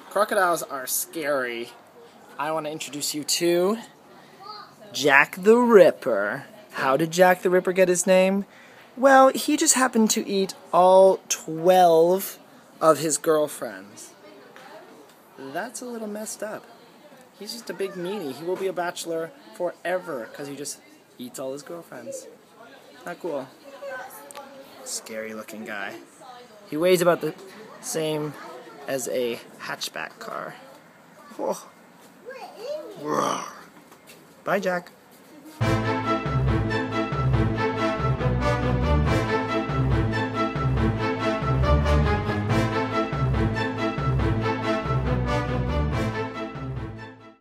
Crocodiles are scary. I want to introduce you to Jack the Ripper. How did Jack the Ripper get his name? Well, he just happened to eat all 12 of his girlfriends. That's a little messed up. He's just a big meanie. He will be a bachelor forever because he just eats all his girlfriends. Not cool. Scary looking guy. He weighs about the same as a hatchback car. Oh. Bye, Jack.